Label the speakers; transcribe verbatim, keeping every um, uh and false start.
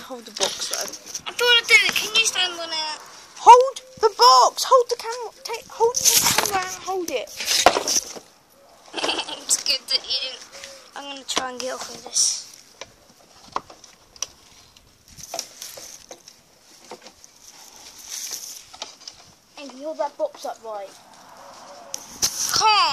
Speaker 1: hold the box though.
Speaker 2: I don't want to do it. Can you stand on it?
Speaker 1: Hold the box. Hold the camera. Take. Hold the camera and hold it.
Speaker 2: It's good that you didn't. I'm going to try and get off of this.
Speaker 1: And can you hold that box up right?
Speaker 2: Can't.